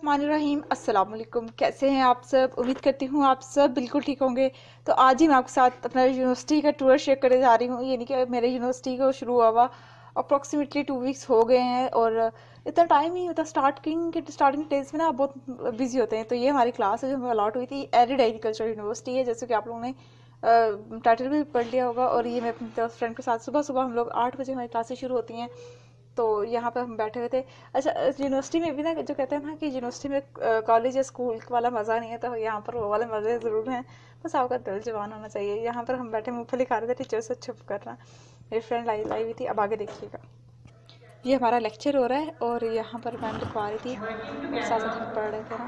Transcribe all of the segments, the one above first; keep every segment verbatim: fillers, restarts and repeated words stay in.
रहीम अस्सलाम वालेकुम। कैसे हैं आप सब? उम्मीद करती हूँ आप सब बिल्कुल ठीक होंगे। तो आज ही मैं आपके साथ अपना यूनिवर्सिटी का टूर शेयर करने जा रही हूँ। यानी कि मेरे यूनिवर्सिटी को शुरू हुआ अप्रॉक्सीमेटली टू वीक्स हो गए हैं और इतना टाइम ही होता। स्टार्टिंग के स्टार्टिंग डेज में ना बहुत बिजी होते हैं। तो ये हमारी क्लास है जो हमें अलॉट हुई थी। एरिड एग्रीकल्चर यूनिवर्सिटी है, जैसे कि आप लोगों ने टाइटल भी पढ़ लिया होगा। और ये मैं अपने फ्रेंड के साथ सुबह सुबह हम लोग आठ बजे हमारी क्लासेस शुरू होती हैं, तो यहाँ पे हम बैठे हुए थे। अच्छा, यूनिवर्सिटी में भी ना जो कहते हैं ना कि यूनिवर्सिटी में कॉलेज या स्कूल वाला मज़ा नहीं है, तो यहाँ पर वो वाले मज़े ज़रूर हैं। बस आपका दिल जवान होना चाहिए। यहाँ पर हम बैठे मूँगफली खा रहे थे, टीचर से छुप करना। मेरी फ्रेंड लाई लाई हुई थी। अब आगे देखिएगा, ये हमारा लेक्चर हो रहा है और यहाँ पर मैम लिखवा रही थी और साथ साथ हम पढ़ रहे थे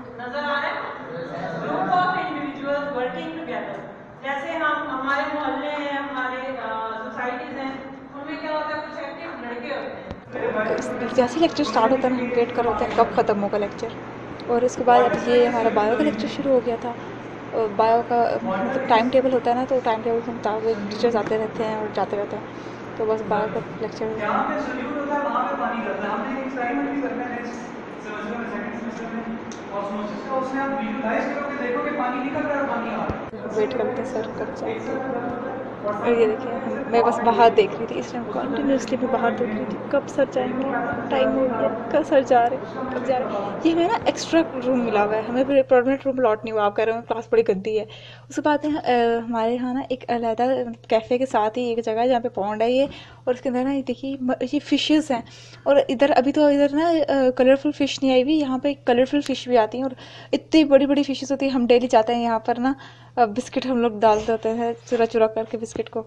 ना। जैसे हम हमारे मोहल्ले हैं, हमारे सोसाइटीज़ हैं, उनमें क्या होता है, कुछ एक्टिव लड़के होते हैं। जैसे लेक्चर स्टार्ट होता है हम वेट कर होते हैं कब ख़त्म होगा लेक्चर। और उसके बाद अब ये हमारा बायो का लेक्चर शुरू हो गया था। बायो का मतलब टाइम टेबल होता है ना, तो टाइम टेबल के मुताबिक टीचर्स आते रहते हैं और जाते रहते हैं। तो बस बायो का लेक्चर वेट करते हैं सर कब जाएंगे। और ये देखिए मैं बस बाहर देख रही थी, इस टाइम कॉन्टीन्यूसली मैं बाहर देख रही थी कब सर जाएंगे। टाइम हो गया, कब सर जा रहे कब जा रहे। ये हमें ना एक्स्ट्रा रूम मिला हुआ है, हमें परमानेंट रूम अलॉट नहीं हुआ। आप कह रहे हो क्लास बड़ी गंदी है। उसके बाद हमारे यहाँ ना एक अलहदा कैफ़े के साथ ही एक जगह है जहाँ पे पॉन्ड है ये, और उसके अंदर ना ये देखिए ये फिशेस हैं। और इधर अभी तो इधर ना कलरफुल फ़िश नहीं आई हुई, यहाँ पे कलरफुल फ़िश भी आती हैं और इतनी बड़ी बड़ी फ़िशेस होती है। हम डेली जाते हैं यहाँ पर ना, बिस्किट हम लोग डाल देते हैं चुरा चुरा करके बिस्किट को।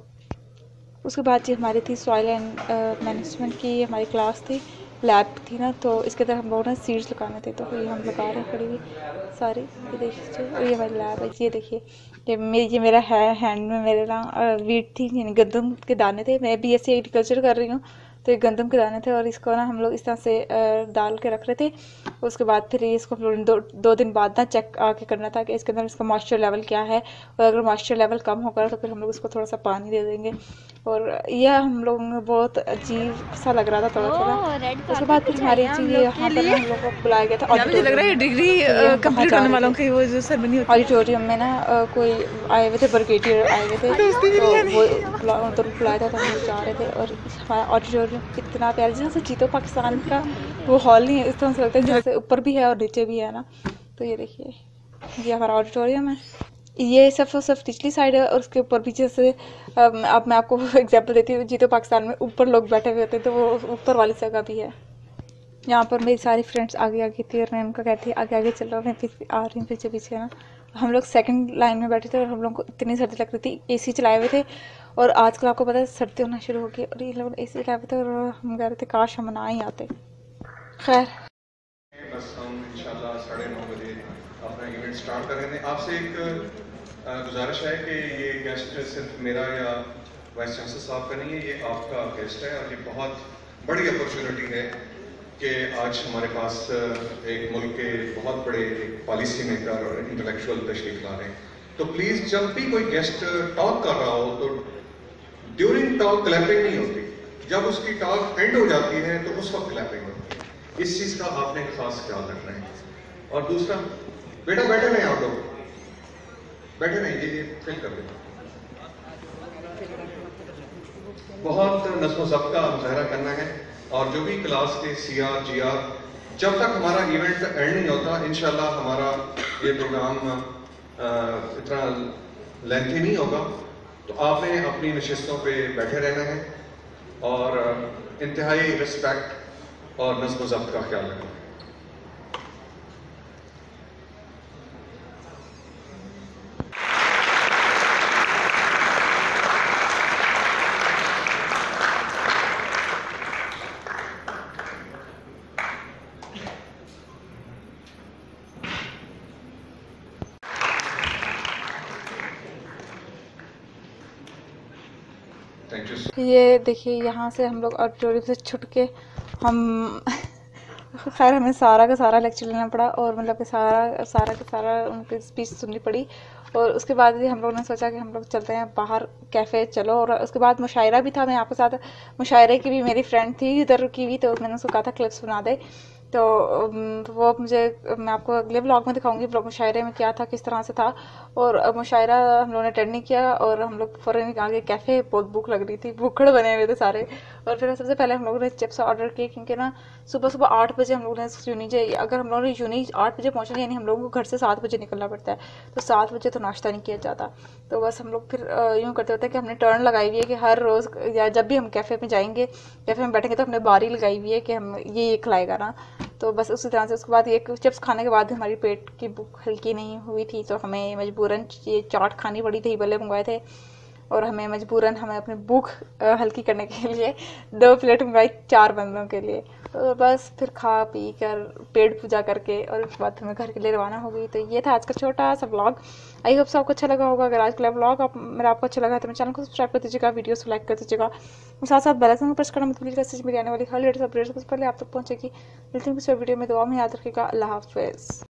उसके बाद जी हमारी थी सॉइल एंड मैनेजमेंट की हमारी क्लास थी, लैब थी ना, तो इसके अंदर हम लोग ना सीड्स लगाने थे, तो ये हम लगा रहे हैं खड़ी हुई सारी। ये देखिए और ये हमारी लैब है। ये देखिए ये मेरी ये मेरा है हैंड में मेरे ना वीट थी, यानी गंदम के दाने थे। मैं बी एस सी एग्रीकल्चर कर रही हूँ, तो ये गंदम के दाने थे और इसको ना हम लोग इस तरह से डाल के रख रहे थे। उसके बाद फिर इसको हम लोग दो दो दिन बाद ना चेक आके करना था कि इसके अंदर इसका मॉइस्चर लेवल क्या है, और अगर मॉइस्चर लेवल कम होगा तो फिर हम लोग इसको थोड़ा सा पानी दे देंगे। और यह हम लोग बहुत अजीब सा लग रहा था थोड़ा थोड़ा। उसके बाद फिर हमारी चीज़ यहाँ पर हम लोग को बुलाया गया था। मुझे लग रहा है डिग्री कंप्लीट करने वालों की वो जो सेरेमनी होती है ऑडिटोरियम में ना, कोई आए हुए थे, ब्रिगेडियर आए हुए थे, तो वो तो बुलाया था, तो हम लोग जा रहे थे। और हमारा ऑडिटोरियम कितना प्यारा, जैसे जीतो पाकिस्तान का वो हॉल नहीं है, इस तरह से लगता है जैसे ऊपर भी है और नीचे भी है ना। तो ये देखिए ये हमारा ऑडिटोरियम है। ये सिर्फ और सिर्फ निचली साइड है और उसके ऊपर पीछे से अब मैं आपको एग्जांपल देती हूँ। जीतो पाकिस्तान में ऊपर लोग बैठे हुए होते हैं, तो वो ऊपर वाली जगह भी है। यहाँ पर मेरी सारी फ्रेंड्स आगे आगे थी और मैं उनका कहती आगे आगे चल रहा, मैं आ रही हूँ पीछे पीछे ना। हम लोग सेकंड लाइन में बैठे थे और हम लोग को इतनी सर्दी लग रही थी, एसी चलाए हुए थे। और आजकल आपको पता है सर्दी होना शुरू हो गई और ये लोग एसी चलाए हुए थे और हम कह रहे थे काश हम ना ही आते। खैर बस हम इंशाल्लाह साढ़े नौ बजे अपना इवेंट स्टार्ट करेंगे। आपसे एक गुजारिश है कि ये गेस्ट सिर्फ मेरा या वाइस चांसलर साहब का नहीं है, ये आपका गेस्ट है। और ये बहुत बड़ी अपॉर्चुनिटी है कि आज हमारे पास एक मुल्क के बहुत बड़े पॉलिसी मेकर और इंटेलेक्चुअल तशरीफ ला रहे हैं। तो प्लीज़ जब भी कोई गेस्ट टॉक कर रहा हो तो ड्यूरिंग टॉक क्लैपिंग नहीं होती, जब उसकी टॉक एंड हो जाती है तो उस वक्त क्लैपिंग होती है। इस चीज़ का आपने खास ख्याल रखना है। और दूसरा, बेटा बैठे नहीं, आप लोग बैठे नहीं, ये फिल कर देना। बहुत नज़्म ज़ब्त का मुजाहरा करना है। और जो भी क्लास के सी आर जी आर, जब तक हमारा इवेंट एंड नहीं होता इंशाल्लाह हमारा ये प्रोग्राम इतना लेंथी नहीं होगा। तो आपने अपनी नशिस्तों पे बैठे रहना है और इंतहाई रिस्पेक्ट और नज़्म ज़ब्त का ख्याल रखना है। ये देखिए यहाँ से हम लोग ऑडिटोरियम से छुट के हम खैर हमें सारा का सारा लेक्चर लेना पड़ा और मतलब कि सारा सारा का सारा उनकी स्पीच सुननी पड़ी। और उसके बाद भी हम लोग ने सोचा कि हम लोग चलते हैं बाहर कैफ़े चलो। और उसके बाद मुशायरा भी था, मैं आपके साथ मुशायरे की भी मेरी फ्रेंड थी इधर की भी, तो मैंने उसको कहा था क्लिप्स बना दे। तो अम, वो मुझे मैं आपको अगले ब्लॉग में दिखाऊंगी मुशायरे में क्या था, किस तरह से था। और मुशायरा हम लोगों ने अटेंड नहीं किया और हम लोग फ़ौरन निकाल के कैफ़े, बहुत भूख लग रही थी, भूखड़ बने हुए थे सारे। और फिर सबसे पहले हम लोगों ने चिप्स ऑर्डर किए, क्योंकि ना सुबह सुबह आठ बजे हम लोगों ने यूनी जाइए, अगर हम लोगों ने यूनी आठ बजे पहुँचना, यानी हम लोगों को घर से सात बजे निकलना पड़ता है, तो सात बजे तो नाश्ता नहीं किया जाता। तो बस हम लोग फिर यूँ करते होते हैं कि हमने टर्न लगाई हुई है कि हर रोज़ या जब भी हम कैफ़े में जाएंगे, कैफ़े में बैठेंगे, तो हमने बारी लगाई हुई है कि हम ये ये खिलाएगा ना। तो बस उसी तरह से उसके बाद ये चिप्स खाने के बाद हमारी पेट की भूख हल्की नहीं हुई थी, तो हमें मजबूरन ये चाट खानी पड़ी थी, भले मंगवाए थे। और हमें मजबूरन हमें अपनी भूख हल्की करने के लिए दो प्लेट मंगवाई चार बंदों के लिए। तो बस फिर खा पी कर पेट पूजा करके और उसके बाद मैं घर के लिए रवाना हो गई। तो ये था आज का छोटा सा ब्लॉग। आई होप आपको अच्छा लगा होगा। अगर आज का ब्लॉग आप मेरा आपको अच्छा लगा तो मेरे चैनल को सब्सक्राइब कर दीजिएगा, वीडियोस को लाइक कर दीजिएगा, साथ साथ बेल आइकन को प्रेस करना मत भूलिएगा, इससे मेरी आने वाली हर लेटेस्ट अपडेट्स सबसे पहले आप तक पहुंचेगी। मिलती हूँ किसी वीडियो में, दुआ में याद रखिएगा। अल्लाह हाफ़िज़।